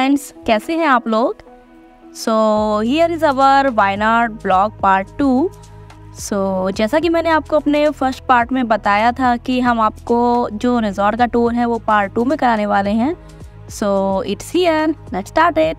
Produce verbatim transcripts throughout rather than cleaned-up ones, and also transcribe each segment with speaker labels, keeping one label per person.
Speaker 1: Friends, कैसे हैं आप लोग। So here is our Wayanad vlog part two. So जैसा कि मैंने आपको अपने फर्स्ट पार्ट में बताया था कि हम आपको जो रिजॉर्ट का टूर है वो पार्ट टू में कराने वाले हैं। So it's here, let's start it.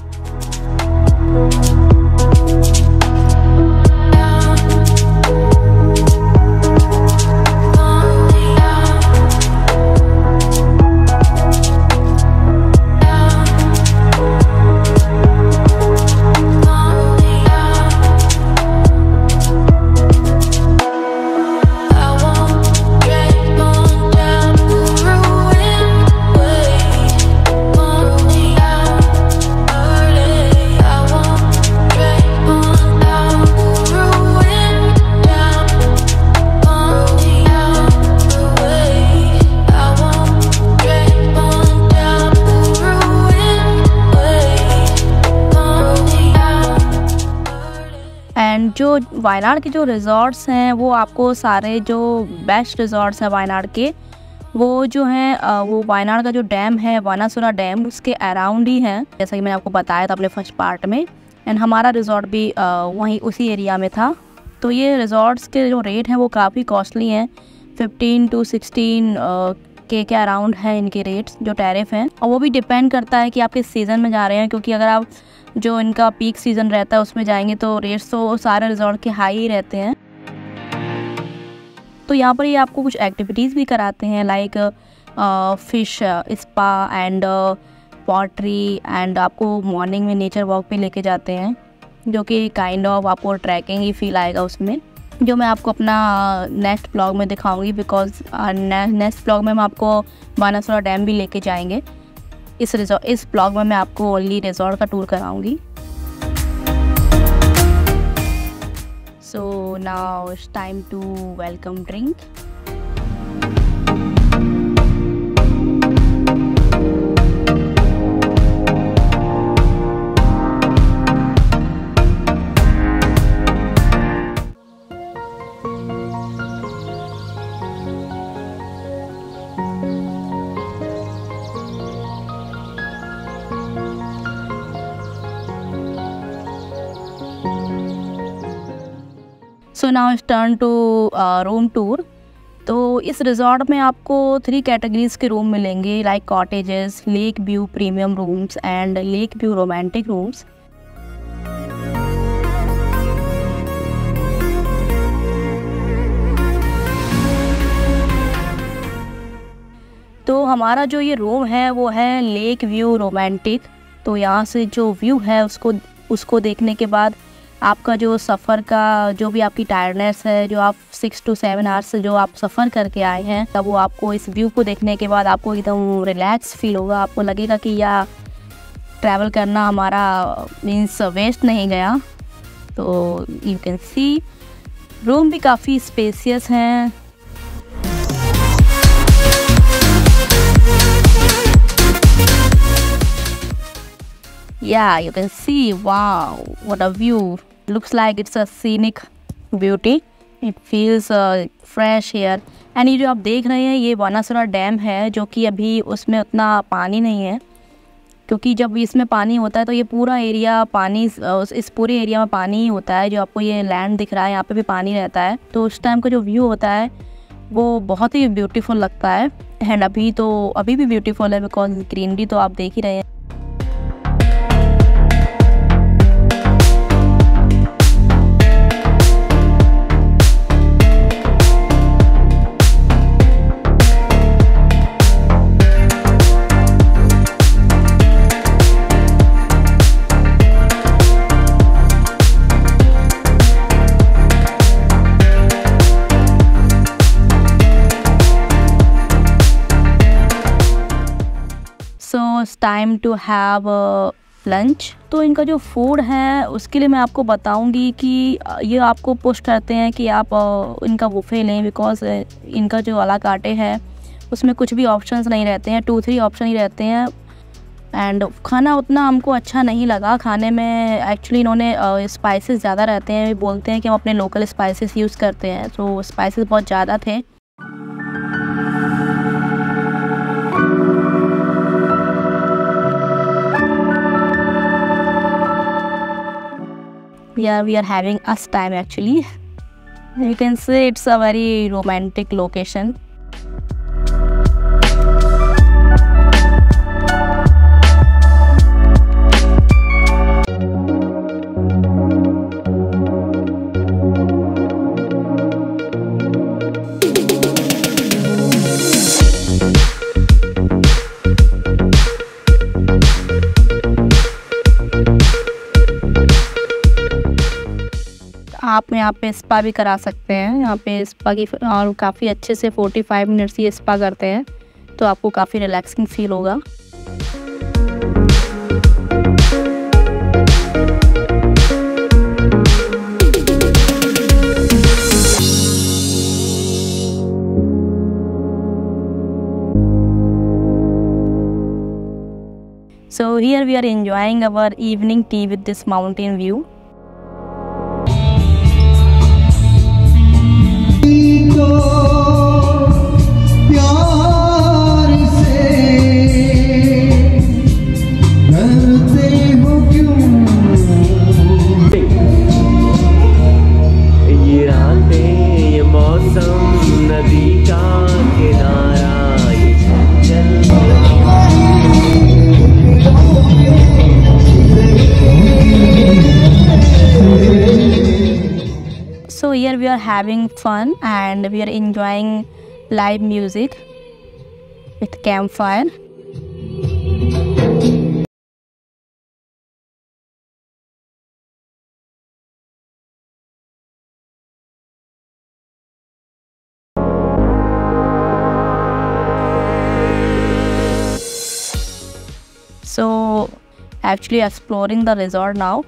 Speaker 1: And जो वायनाड के जो रिज़ॉर्ट्स हैं वो आपको सारे जो बेस्ट रिज़ॉर्ट्स हैं वायनाड के, वो जो हैं वो वायनाड का जो डैम है बानासुरा डैम उसके अराउंड ही है, जैसा कि मैंने आपको बताया था अपने फर्स्ट पार्ट में। एंड हमारा रिज़ॉर्ट भी वहीं उसी एरिया में था। तो ये रिज़ॉर्ट्स के जो रेट हैं वो काफ़ी कॉस्टली हैं, फिफ्टीन टू सिक्सटीन के के अराउंड है इनके रेट्स जो टैरिफ हैं। और वो भी डिपेंड करता है कि आप किस सीज़न में जा रहे हैं, क्योंकि अगर आप जो इनका पीक सीज़न रहता है उसमें जाएंगे तो रेट्स तो सारे रिजॉर्ट के हाई ही रहते हैं। तो यहाँ पर ये आपको कुछ एक्टिविटीज़ भी कराते हैं, like fish spa and pottery, and आपको मॉर्निंग में नेचर वॉक पे लेके जाते हैं, जो कि काइंड ऑफ आपको ट्रैकिंग ही फील आएगा उसमें, जो मैं आपको अपना नेक्स्ट ब्लॉग में दिखाऊंगी। बिकॉज नेक्स्ट ब्लॉग में हम आपको बानासुरा डैम भी लेके जाएंगे। इस रिजॉर्ट इस ब्लॉग में मैं आपको ओनली रिजॉर्ट का टूर कराऊंगी। So now it's time to welcome drink. So now it's turn to room tour. तो इस रिज़ॉर्ट में आपको थ्री कैटेगरीज़ के रूम मिलेंगे, like cottages, lake view premium rooms and lake view romantic rooms. तो हमारा जो ये रूम है वो है लेक व्यू रोमांटिक। तो यहाँ से जो व्यू है उसको उसको देखने के बाद आपका जो सफ़र का जो भी आपकी टायर्डनेस है, जो आप सिक्स टू सेवन आवर्स से जो आप सफ़र करके आए हैं, तब वो आपको इस व्यू को देखने के बाद आपको एकदम रिलैक्स फील होगा। आपको लगेगा कि यह ट्रैवल करना हमारा मीन्स वेस्ट नहीं गया। तो यू कैन सी रूम भी काफ़ी स्पेसियस हैं। Yeah, you can see, wow, what a view. Looks like it's a scenic beauty. It feels uh, fresh here. And ये जो आप देख रहे हैं ये बानासुरा डैम है, जो कि अभी उसमें उतना पानी नहीं है, क्योंकि जब इसमें पानी होता है तो ये पूरा एरिया पानी इस पूरे एरिया में पानी ही होता है। जो आपको ये लैंड दिख रहा है यहाँ पे भी पानी रहता है। तो उस टाइम का जो व्यू होता है वो बहुत ही ब्यूटीफुल लगता है। एंड अभी तो अभी भी ब्यूटीफुल है, बिकॉज ग्रीनरी तो आप देख ही रहे हैं। So it's time to have lunch. तो इनका जो फूड है उसके लिए मैं आपको बताऊंगी कि ये आपको पुश करते हैं कि आप इनका बुफे लें, बिकॉज इनका जो अला काटे है उसमें कुछ भी ऑप्शंस नहीं रहते हैं, टू थ्री ऑप्शन ही रहते हैं। एंड खाना उतना हमको अच्छा नहीं लगा खाने में। एक्चुअली इन्होंने स्पाइसेस ज़्यादा रहते हैं, बोलते हैं कि हम अपने लोकल स्पाइसेस यूज़ करते हैं, तो स्पाइसेस बहुत ज़्यादा थे। yeah, we are having us time actually. You can say it's a very romantic location. आप यहाँ पे स्पा भी करा सकते हैं। यहाँ पे स्पा की और काफ़ी अच्छे से पैंतालीस मिनट्स ये स्पा करते हैं, तो आपको काफ़ी रिलैक्सिंग फील होगा। So here we are enjoying our evening tea with this mountain view. So here we are having fun and we are enjoying live music with campfire. So actually exploring the resort now.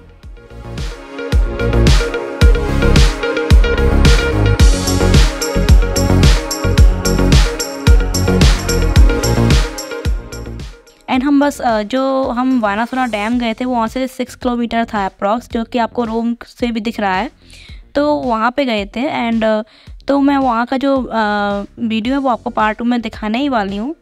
Speaker 1: And हम बस जो हम वायनासोना dam गए थे वो वहाँ से six kilometre था अप्रॉक्स, जो कि आपको रोम से भी दिख रहा है, तो वहाँ पे गए थे। एंड तो मैं वहाँ का जो वीडियो है वो आपको पार्ट टू में दिखाने ही वाली हूँ।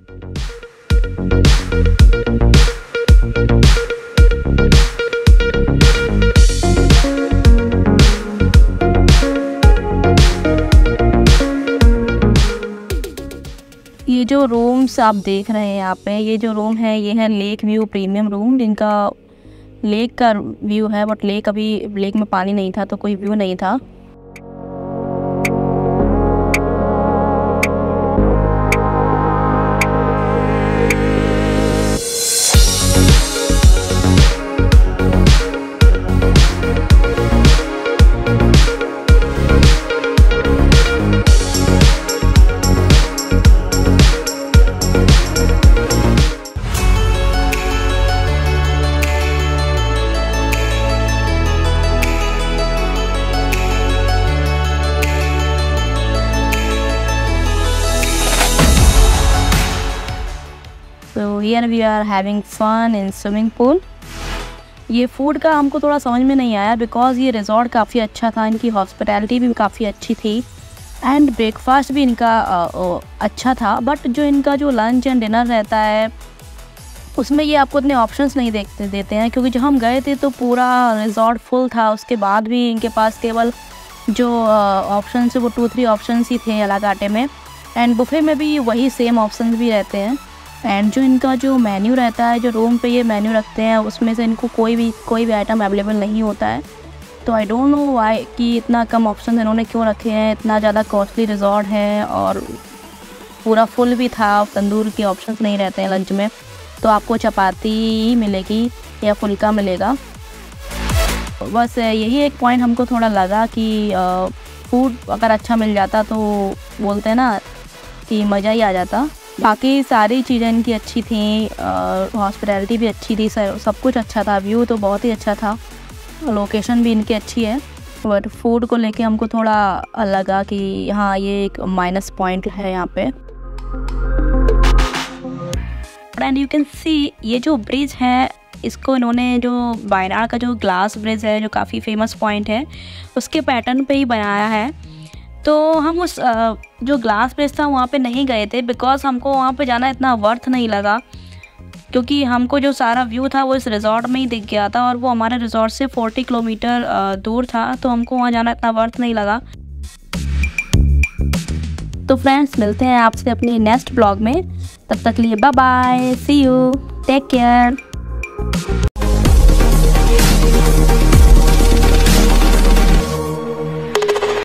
Speaker 1: ये जो रूम्स आप देख रहे हैं यहाँ पे, ये जो रूम है ये है लेक व्यू प्रीमियम रूम, जिनका लेक का व्यू है, बट लेक अभी लेक में पानी नहीं था तो कोई व्यू नहीं था। So here we are having fun in swimming pool. ये फूड का हमको थोड़ा समझ में नहीं आया बिकॉज़ ये रिज़ॉर्ट काफ़ी अच्छा था, इनकी हॉस्पिटैलिटी भी काफ़ी अच्छी थी एंड ब्रेकफास्ट भी इनका आ, आ, अच्छा था। बट जो इनका जो लंच एंड डिनर रहता है उसमें ये आपको इतने ऑप्शंस नहीं देखते देते हैं, क्योंकि जब हम गए थे तो पूरा रिज़ॉर्ट फुल था। उसके बाद भी इनके पास केवल जो ऑप्शन है वो टू थ्री ऑप्शंस ही थे अलाकाटे में, एंड बुफे में भी वही सेम ऑप्शंस भी रहते हैं। एंड जो इनका जो मेन्यू रहता है, जो रूम पे ये मेन्यू रखते हैं, उसमें से इनको कोई भी कोई भी आइटम अवेलेबल नहीं होता है। तो आई डोंट नो वाई कि इतना कम ऑप्शन इन्होंने क्यों रखे हैं। इतना ज़्यादा कॉस्टली रिजॉर्ट है और पूरा फुल भी था, तंदूर के ऑप्शंस नहीं रहते हैं लंच में, तो आपको चपाती ही मिलेगी या फुल्का मिलेगा। बस यही एक पॉइंट हमको थोड़ा लगा कि फूड अगर अच्छा मिल जाता तो बोलते हैं ना कि मज़ा ही आ जाता। बाकी सारी चीज़ें इनकी अच्छी थी, हॉस्पिटैलिटी भी अच्छी थी, सब कुछ अच्छा था, व्यू तो बहुत ही अच्छा था, लोकेशन भी इनकी अच्छी है। बट फूड को लेके हमको थोड़ा लगा कि हाँ ये एक माइनस पॉइंट है यहाँ पे। एंड यू कैन सी ये जो ब्रिज है, इसको इन्होंने जो वायनाड का जो ग्लास ब्रिज है जो काफ़ी फेमस पॉइंट है उसके पैटर्न पे ही बनाया है। तो हम उस जो ग्लास ब्रिज था वहाँ पे नहीं गए थे बिकॉज़ हमको वहाँ पे जाना इतना वर्थ नहीं लगा, क्योंकि हमको जो सारा व्यू था वो इस रिज़ॉर्ट में ही दिख गया था और वो हमारे रिज़ॉर्ट से चालीस किलोमीटर दूर था, तो हमको वहाँ जाना इतना वर्थ नहीं लगा। तो फ्रेंड्स मिलते हैं आपसे अपनी नेक्स्ट ब्लॉग में, तब तक के लिए bye bye, see you, take care.